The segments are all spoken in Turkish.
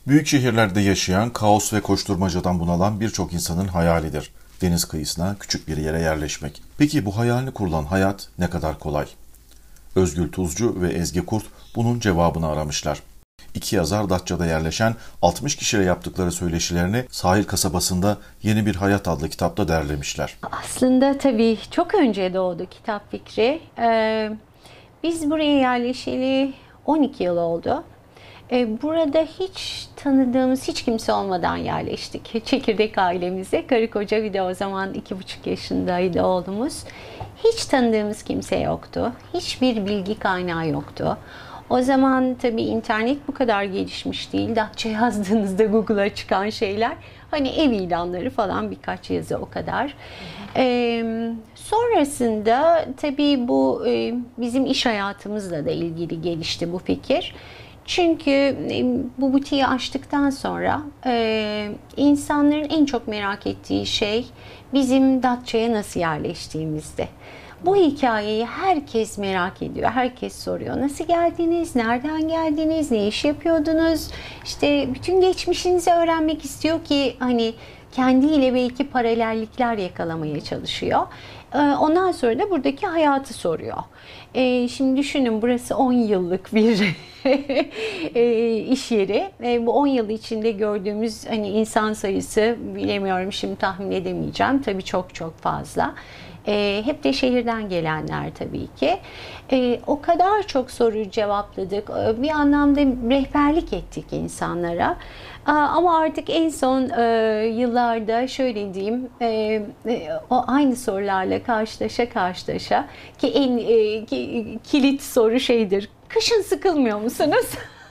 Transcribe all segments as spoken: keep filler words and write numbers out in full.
Büyük şehirlerde yaşayan, kaos ve koşturmacadan bunalan birçok insanın hayalidir. Deniz kıyısına, küçük bir yere yerleşmek. Peki bu hayalini kurulan hayat ne kadar kolay? Özgül Tuzcu ve Ezgi Kurt bunun cevabını aramışlar. İki yazar Datça'da yerleşen altmış kişiyle yaptıkları söyleşilerini Sahil Kasabası'nda Yeni Bir Hayat adlı kitapta derlemişler. Aslında tabii çok önce doğdu kitap fikri. Ee, biz buraya yerleşeli on iki yıl oldu. Ee, burada hiç tanıdığımız hiç kimse olmadan yerleştik. Çekirdek ailemize. Karı koca, bir de o zaman iki buçuk yaşındaydı oğlumuz. Hiç tanıdığımız kimse yoktu. Hiçbir bilgi kaynağı yoktu. O zaman tabii internet bu kadar gelişmiş değil. Datça yazdığınızda Google'a çıkan şeyler, hani ev ilanları falan, birkaç yazı, o kadar. Ee, sonrasında tabii bu e, bizim iş hayatımızla da ilgili gelişti bu fikir. Çünkü e, bu butiği açtıktan sonra e, insanların en çok merak ettiği şey bizim Datça'ya nasıl yerleştiğimizdi. Bu hikayeyi herkes merak ediyor, herkes soruyor. Nasıl geldiniz, nereden geldiniz, ne iş yapıyordunuz? İşte bütün geçmişinizi öğrenmek istiyor ki hani kendiyle belki paralellikler yakalamaya çalışıyor. Ondan sonra da buradaki hayatı soruyor. Şimdi düşünün, burası on yıllık bir iş yeri. Bu on yıl içinde gördüğümüz hani insan sayısı, bilemiyorum, şimdi tahmin edemeyeceğim. Tabii çok çok fazla. E, hep de şehirden gelenler tabii ki. E, o kadar çok soruyu cevapladık. E, bir anlamda rehberlik ettik insanlara. E, ama artık en son e, yıllarda şöyle diyeyim, e, e, o aynı sorularla karşılaşa karşılaşa ki en e, ki, kilit soru şeydir: kışın sıkılmıyor musunuz?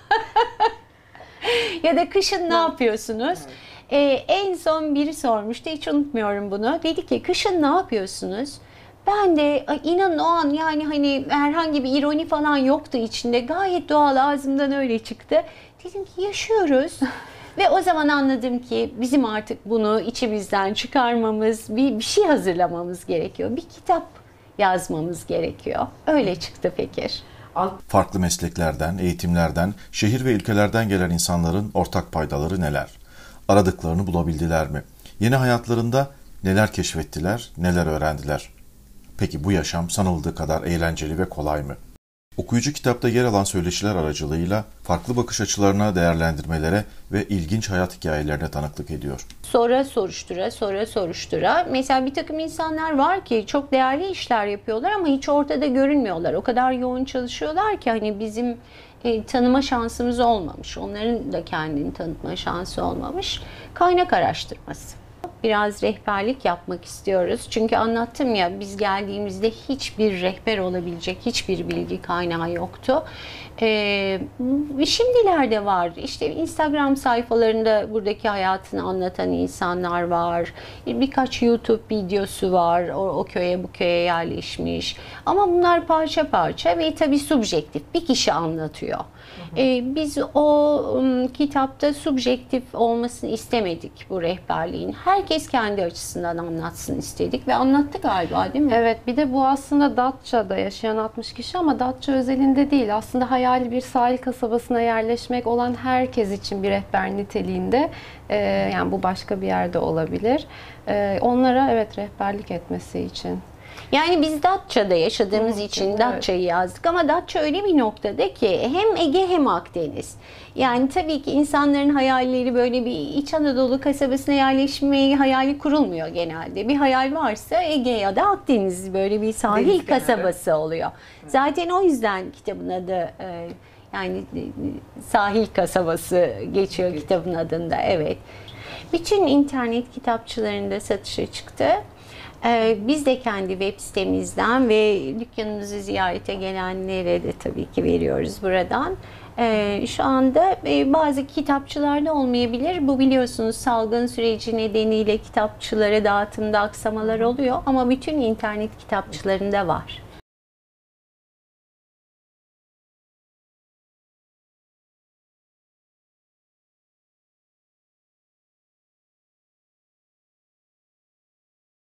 Ya da kışın ne yapıyorsunuz? Ee, en son biri sormuştu, hiç unutmuyorum bunu. Dedi ki, kışın ne yapıyorsunuz? Ben de inanın o an, yani hani herhangi bir ironi falan yoktu içinde. Gayet doğal, ağzımdan öyle çıktı. Dedim ki, yaşıyoruz. Ve o zaman anladım ki bizim artık bunu içimizden çıkarmamız, bir, bir şey hazırlamamız gerekiyor. Bir kitap yazmamız gerekiyor. Öyle çıktı fikir. Farklı mesleklerden, eğitimlerden, şehir ve ülkelerden gelen insanların ortak paydaları neler? Aradıklarını bulabildiler mi? Yeni hayatlarında neler keşfettiler, neler öğrendiler? Peki bu yaşam sanıldığı kadar eğlenceli ve kolay mı? Okuyucu kitapta yer alan söyleşiler aracılığıyla farklı bakış açılarına, değerlendirmelere ve ilginç hayat hikayelerine tanıklık ediyor. Sonra soruştura, sonra soruştura. Mesela bir takım insanlar var ki çok değerli işler yapıyorlar ama hiç ortada görünmüyorlar. O kadar yoğun çalışıyorlar ki hani bizim e, tanıma şansımız olmamış. Onların da kendini tanıtma şansı olmamış. Kaynak araştırması. Biraz rehberlik yapmak istiyoruz. Çünkü anlattım ya, biz geldiğimizde hiçbir rehber olabilecek hiçbir bilgi kaynağı yoktu. Ee, şimdilerde var. İşte Instagram sayfalarında buradaki hayatını anlatan insanlar var. Birkaç YouTube videosu var. O, o köye bu köye yerleşmiş. Ama bunlar parça parça ve tabii subjektif. Bir kişi anlatıyor. Ee, biz o um, kitapta subjektif olmasını istemedik bu rehberliğin. Herkes kendi açısından anlatsın istedik ve anlattı galiba, değil mi? Evet, bir de bu aslında Datça'da yaşayan altmış kişi ama Datça özelinde değil. Aslında hayali bir sahil kasabasına yerleşmek olan herkes için bir rehber niteliğinde. Ee, yani bu başka bir yerde olabilir. Ee, onlara evet rehberlik etmesi için. Yani biz Datça'da yaşadığımız Evet, için evet. Datça'yı yazdık ama Datça öyle bir noktada ki hem Ege hem Akdeniz. Yani tabii ki insanların hayalleri böyle bir İç Anadolu kasabasına yerleşmeyi hayali kurulmuyor genelde. Bir hayal varsa Ege ya da Akdeniz, böyle bir sahil Deniz kasabası kenarı. oluyor. Zaten o yüzden kitabın adı e, yani sahil kasabası geçiyor kitabın adında, evet. Bütün internet kitapçılarında satışa çıktı. Biz de kendi web sitemizden ve dükkanımızı ziyarete gelenlere de tabii ki veriyoruz buradan. Şu anda bazı kitapçılarda olmayabilir. Bu, biliyorsunuz, salgın süreci nedeniyle kitapçılara dağıtımda aksamalar oluyor ama bütün internet kitapçılarında var.